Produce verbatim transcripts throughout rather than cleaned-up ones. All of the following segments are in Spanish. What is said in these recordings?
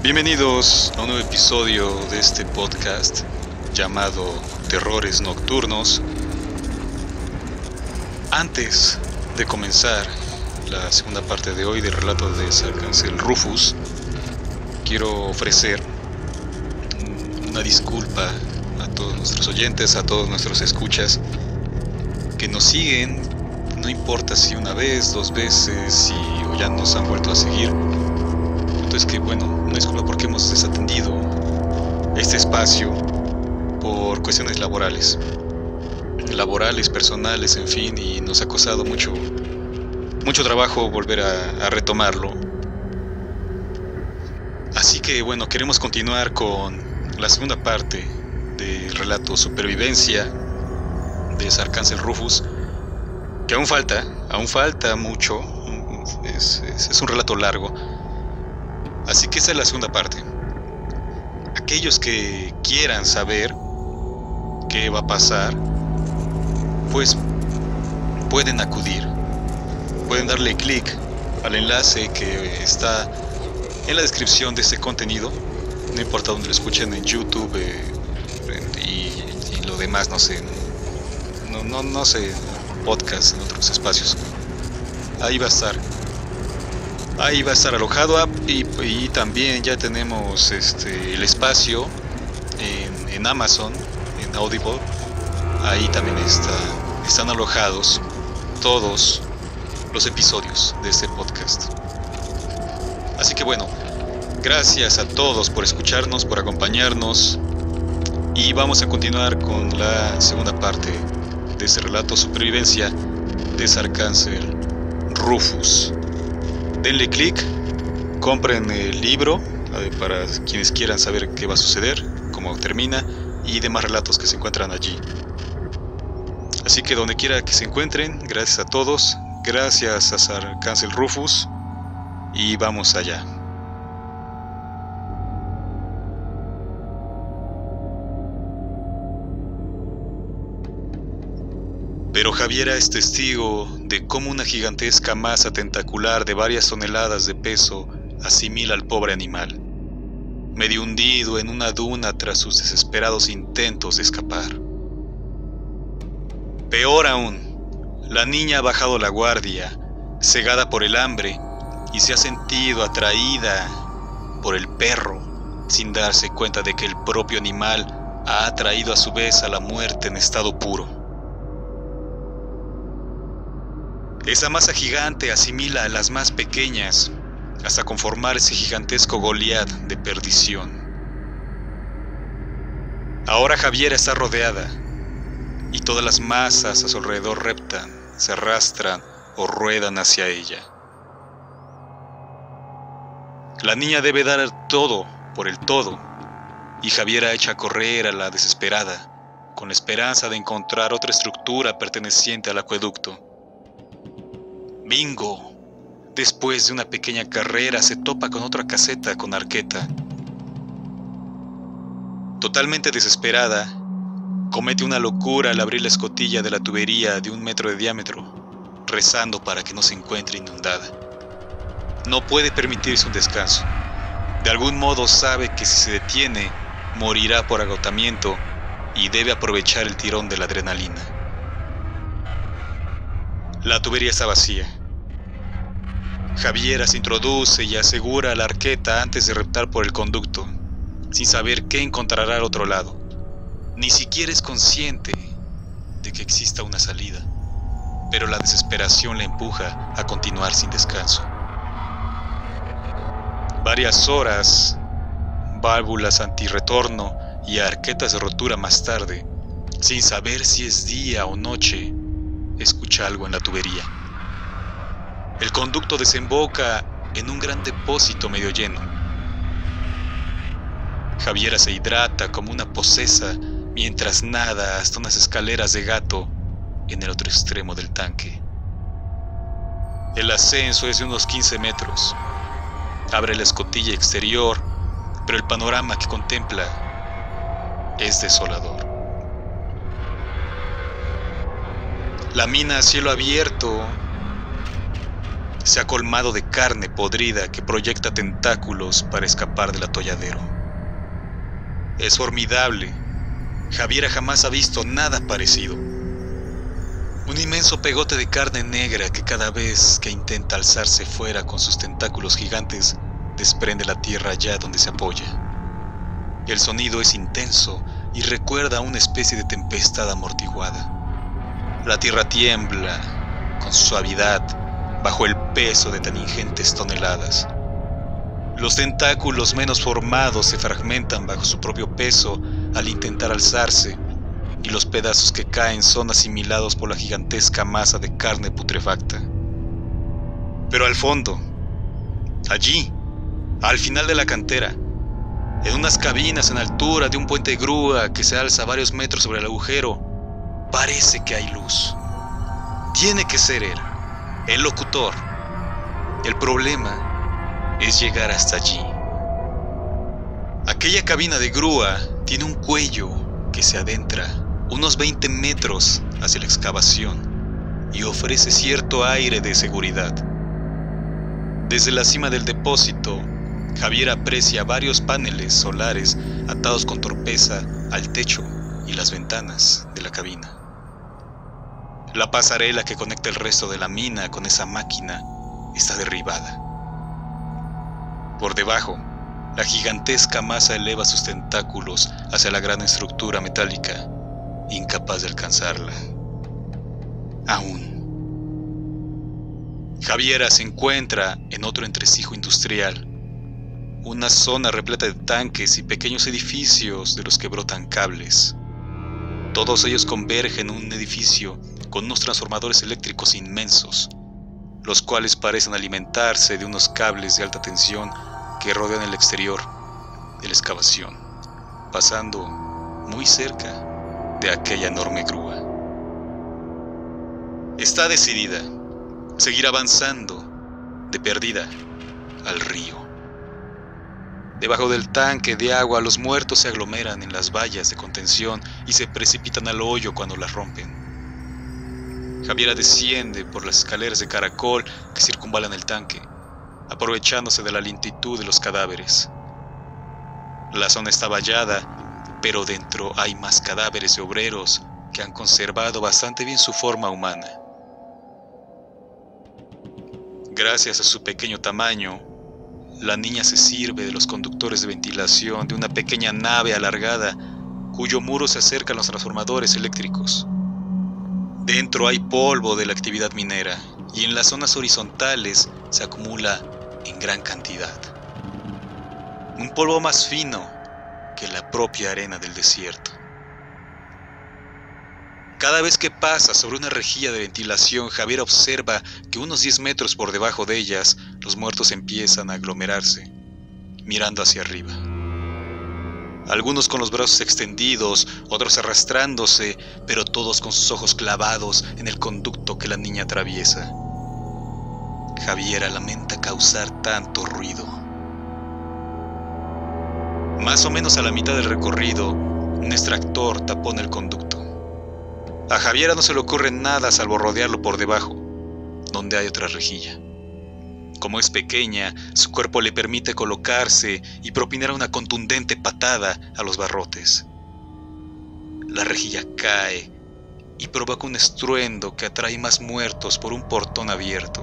Bienvenidos a un nuevo episodio de este podcast llamado Terrores Nocturnos. Antes de comenzar la segunda parte de hoy del relato de Sir Cancel Rufus, quiero ofrecer una disculpa a todos nuestros oyentes, a todos nuestros escuchas que nos siguen, no importa si una vez, dos veces, si o ya nos han vuelto a seguir. Entonces que bueno, una disculpa porque hemos desatendido este espacio por cuestiones laborales, laborales, personales, en fin, y nos ha costado mucho, mucho trabajo volver a, a retomarlo. Así que bueno, queremos continuar con la segunda parte del relato Supervivencia de Sir Cancel Rufus, que aún falta, aún falta mucho, es, es, es un relato largo. Así que esa es la segunda parte. Aquellos que quieran saber qué va a pasar, pues pueden acudir. Pueden darle clic al enlace que está en la descripción de este contenido. No importa donde lo escuchen, en YouTube eh, y, y lo demás, no sé. No, no, no sé, podcast en otros espacios. Ahí va a estar. Ahí va a estar alojado y, y también ya tenemos este, el espacio en, en Amazon, en Audible. Ahí también está, están alojados todos los episodios de este podcast. Así que bueno, gracias a todos por escucharnos, por acompañarnos. Y vamos a continuar con la segunda parte de este relato Supervivencia de Sir Cancel Rufus. Denle clic, compren el libro para quienes quieran saber qué va a suceder, cómo termina y demás relatos que se encuentran allí. Así que donde quiera que se encuentren, gracias a todos, gracias a Sir Cancel Rufus y vamos allá. Pero Javiera es testigo de cómo una gigantesca masa tentacular de varias toneladas de peso asimila al pobre animal, medio hundido en una duna tras sus desesperados intentos de escapar. Peor aún, la niña ha bajado la guardia, cegada por el hambre, y se ha sentido atraída por el perro, sin darse cuenta de que el propio animal ha atraído a su vez a la muerte en estado puro. Esa masa gigante asimila a las más pequeñas hasta conformar ese gigantesco Goliat de perdición. Ahora Javiera está rodeada y todas las masas a su alrededor reptan, se arrastran o ruedan hacia ella. La niña debe dar todo por el todo y Javiera echa a correr a la desesperada con la esperanza de encontrar otra estructura perteneciente al acueducto. Bingo, después de una pequeña carrera, se topa con otra caseta con arqueta. Totalmente desesperada, comete una locura al abrir la escotilla de la tubería de un metro de diámetro, rezando para que no se encuentre inundada. No puede permitirse un descanso. De algún modo sabe que si se detiene, morirá por agotamiento y debe aprovechar el tirón de la adrenalina. La tubería está vacía. Javiera se introduce y asegura la arqueta antes de reptar por el conducto, sin saber qué encontrará al otro lado. Ni siquiera es consciente de que exista una salida, pero la desesperación le empuja a continuar sin descanso. Varias horas, válvulas antirretorno y arquetas de rotura más tarde, sin saber si es día o noche, escucha algo en la tubería. El conducto desemboca en un gran depósito medio lleno. Javiera se hidrata como una posesa mientras nada hasta unas escaleras de gato en el otro extremo del tanque. El ascenso es de unos quince metros. Abre la escotilla exterior, pero el panorama que contempla es desolador. La mina a cielo abierto se ha colmado de carne podrida que proyecta tentáculos para escapar del atolladero. Es formidable. Javiera jamás ha visto nada parecido. Un inmenso pegote de carne negra que cada vez que intenta alzarse fuera con sus tentáculos gigantes, desprende la tierra allá donde se apoya. El sonido es intenso y recuerda a una especie de tempestad amortiguada. La tierra tiembla con suavidad bajo el peso de tan ingentes toneladas. Los tentáculos menos formados se fragmentan bajo su propio peso al intentar alzarse, y los pedazos que caen son asimilados por la gigantesca masa de carne putrefacta. Pero al fondo, allí, al final de la cantera, en unas cabinas en altura de un puente de grúa que se alza varios metros sobre el agujero, parece que hay luz. Tiene que ser él, el locutor. El problema es llegar hasta allí. Aquella cabina de grúa tiene un cuello que se adentra unos veinte metros hacia la excavación y ofrece cierto aire de seguridad. Desde la cima del depósito, Javier aprecia varios paneles solares atados con torpeza al techo y las ventanas de la cabina. La pasarela que conecta el resto de la mina con esa máquina está derribada. Por debajo, la gigantesca masa eleva sus tentáculos hacia la gran estructura metálica, incapaz de alcanzarla. Aún. Javiera se encuentra en otro entresijo industrial, una zona repleta de tanques y pequeños edificios de los que brotan cables. Todos ellos convergen en un edificio con unos transformadores eléctricos inmensos, los cuales parecen alimentarse de unos cables de alta tensión que rodean el exterior de la excavación, pasando muy cerca de aquella enorme grúa. Está decidida a seguir avanzando de perdida al río. Debajo del tanque de agua, los muertos se aglomeran en las vallas de contención y se precipitan al hoyo cuando las rompen. Javiera desciende por las escaleras de caracol que circunvalan el tanque, aprovechándose de la lentitud de los cadáveres. La zona está vallada, pero dentro hay más cadáveres de obreros que han conservado bastante bien su forma humana. Gracias a su pequeño tamaño, la niña se sirve de los conductores de ventilación de una pequeña nave alargada cuyo muro se acerca a los transformadores eléctricos. Dentro hay polvo de la actividad minera y en las zonas horizontales se acumula en gran cantidad. Un polvo más fino que la propia arena del desierto. Cada vez que pasa sobre una rejilla de ventilación, Javier observa que unos diez metros por debajo de ellas, los muertos empiezan a aglomerarse, mirando hacia arriba. Algunos con los brazos extendidos, otros arrastrándose, pero todos con sus ojos clavados en el conducto que la niña atraviesa. Javiera lamenta causar tanto ruido. Más o menos a la mitad del recorrido, un extractor tapona el conducto. A Javiera no se le ocurre nada salvo rodearlo por debajo, donde hay otra rejilla. Como es pequeña, su cuerpo le permite colocarse y propinar una contundente patada a los barrotes. La rejilla cae y provoca un estruendo que atrae más muertos por un portón abierto.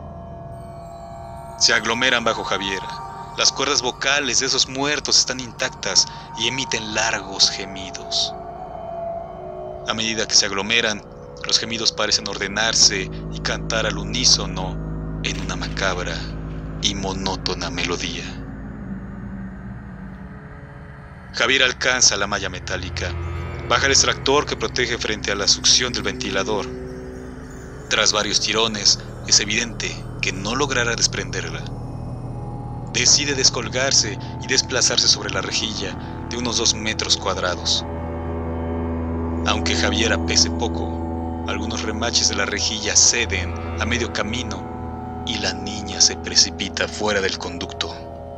Se aglomeran bajo Javiera. Las cuerdas vocales de esos muertos están intactas y emiten largos gemidos. A medida que se aglomeran, los gemidos parecen ordenarse y cantar al unísono en una macabra y monótona melodía. Javier alcanza la malla metálica, baja el extractor que protege frente a la succión del ventilador. Tras varios tirones, es evidente que no logrará desprenderla. Decide descolgarse y desplazarse sobre la rejilla de unos dos metros cuadrados. Aunque Javiera pese poco, algunos remaches de la rejilla ceden a medio camino y la niña se precipita fuera del conducto.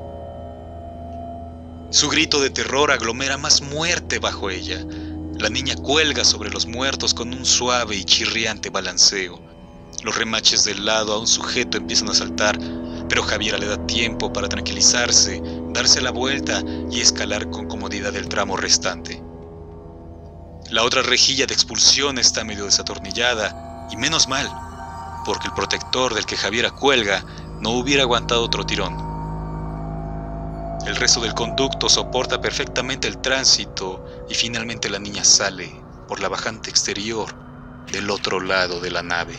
Su grito de terror aglomera más muerte bajo ella. La niña cuelga sobre los muertos con un suave y chirriante balanceo, Los remaches del lado a un sujeto empiezan a saltar, pero Javiera le da tiempo para tranquilizarse, darse la vuelta y escalar con comodidad el tramo restante. La otra rejilla de expulsión está medio desatornillada, y menos mal, porque el protector del que Javiera cuelga no hubiera aguantado otro tirón. El resto del conducto soporta perfectamente el tránsito y finalmente la niña sale por la bajante exterior del otro lado de la nave.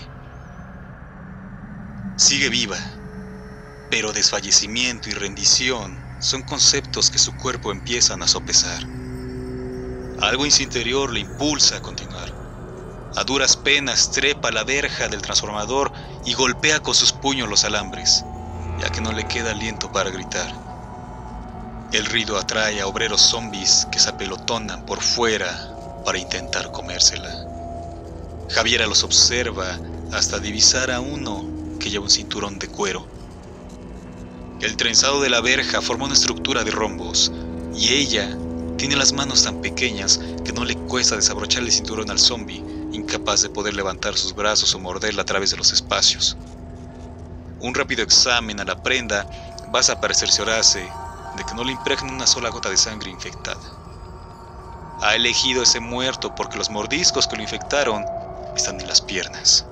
Sigue viva, pero desfallecimiento y rendición son conceptos que su cuerpo empiezan a sopesar. Algo en su interior le impulsa a continuar. A duras penas trepa la verja del transformador y golpea con sus puños los alambres, ya que no le queda aliento para gritar. El ruido atrae a obreros zombies que se apelotonan por fuera para intentar comérsela. Javiera los observa hasta divisar a uno que lleva un cinturón de cuero. El trenzado de la verja forma una estructura de rombos, y ella tiene las manos tan pequeñas que no le cuesta desabrochar el cinturón al zombie, incapaz de poder levantar sus brazos o morderla a través de los espacios. Un rápido examen a la prenda basta para cerciorarse de que no le impregna una sola gota de sangre infectada. Ha elegido ese muerto porque los mordiscos que lo infectaron están en las piernas.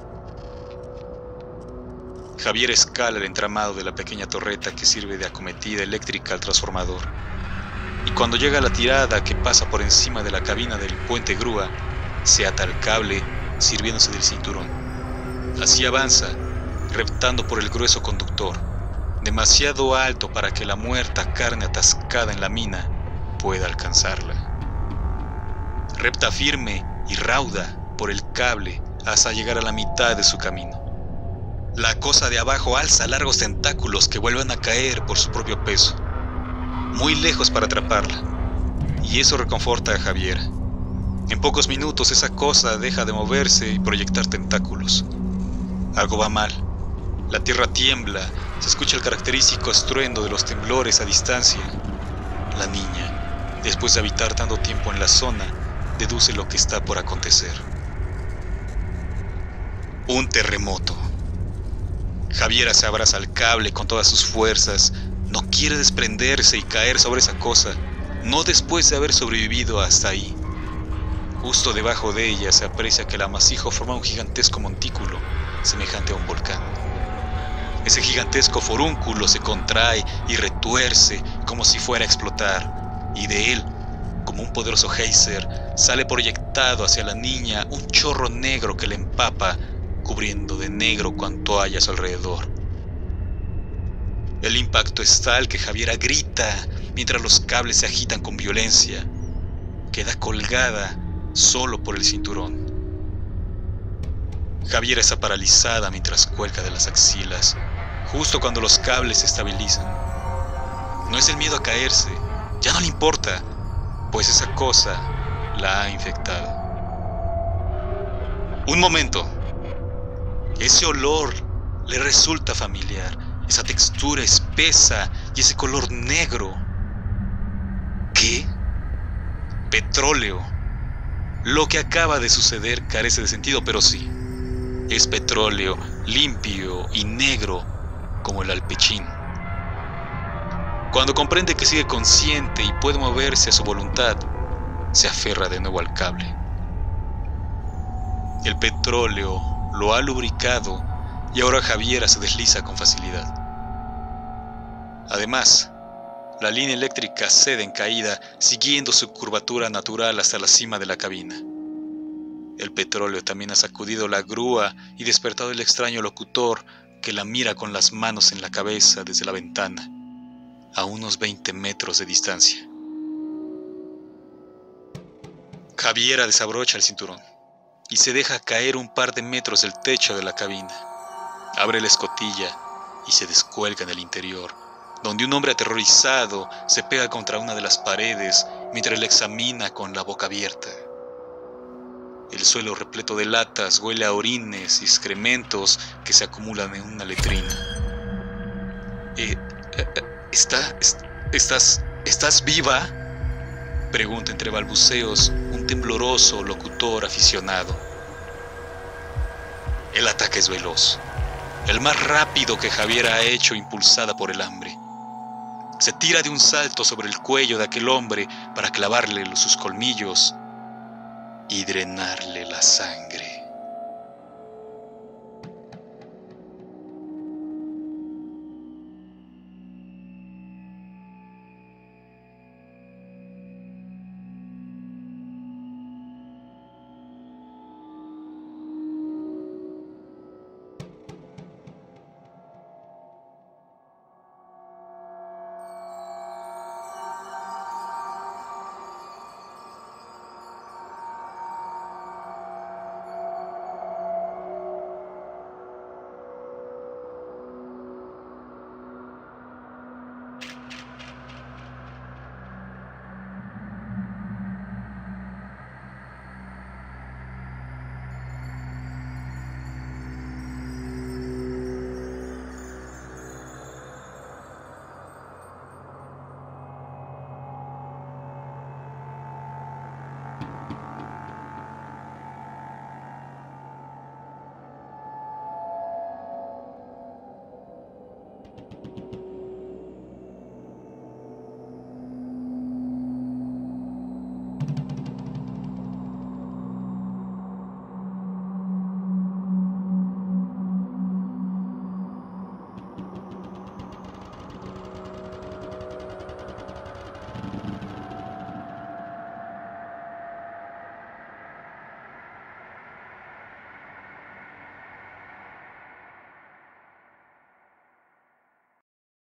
Javier escala el entramado de la pequeña torreta que sirve de acometida eléctrica al transformador, y cuando llega a la tirada que pasa por encima de la cabina del puente grúa, se ata al cable sirviéndose del cinturón. Así avanza, reptando por el grueso conductor, demasiado alto para que la muerta carne atascada en la mina pueda alcanzarla. Repta firme y rauda por el cable hasta llegar a la mitad de su camino. La cosa de abajo alza largos tentáculos que vuelven a caer por su propio peso, muy lejos para atraparla, y eso reconforta a Javiera. En pocos minutos esa cosa deja de moverse y proyectar tentáculos. Algo va mal. La tierra tiembla, se escucha el característico estruendo de los temblores a distancia. La niña, después de habitar tanto tiempo en la zona, deduce lo que está por acontecer. Un terremoto. Javiera se abraza al cable con todas sus fuerzas. No quiere desprenderse y caer sobre esa cosa, no después de haber sobrevivido hasta ahí. Justo debajo de ella se aprecia que el amasijo forma un gigantesco montículo, semejante a un volcán. Ese gigantesco forúnculo se contrae y retuerce como si fuera a explotar, y de él, como un poderoso geyser, sale proyectado hacia la niña un chorro negro que le empapa, cubriendo de negro cuanto haya a su alrededor. El impacto es tal que Javiera grita mientras los cables se agitan con violencia. Queda colgada solo por el cinturón. Javiera está paralizada mientras cuelga de las axilas, justo cuando los cables se estabilizan. No es el miedo a caerse, ya no le importa, pues esa cosa la ha infectado. Un momento. Ese olor le resulta familiar, esa textura espesa y ese color negro. ¿Qué? Petróleo. Lo que acaba de suceder carece de sentido, pero sí. Es petróleo limpio y negro como el alpechín. Cuando comprende que sigue consciente y puede moverse a su voluntad, se aferra de nuevo al cable. El petróleo lo ha lubricado y ahora Javiera se desliza con facilidad. Además, la línea eléctrica cede en caída, siguiendo su curvatura natural hasta la cima de la cabina. El petróleo también ha sacudido la grúa y despertado el extraño locutor que la mira con las manos en la cabeza desde la ventana, a unos veinte metros de distancia. Javiera desabrocha el cinturón y se deja caer un par de metros del techo de la cabina. Abre la escotilla y se descuelga en el interior, donde un hombre aterrorizado se pega contra una de las paredes mientras la examina con la boca abierta. El suelo repleto de latas huele a orines y excrementos que se acumulan en una letrina. Eh, eh, ¿está, est, ¿Estás, estás viva?, pregunta entre balbuceos un tembloroso locutor aficionado. El ataque es veloz, el más rápido que Javier ha hecho impulsada por el hambre. Se tira de un salto sobre el cuello de aquel hombre para clavarle sus colmillos y drenarle la sangre.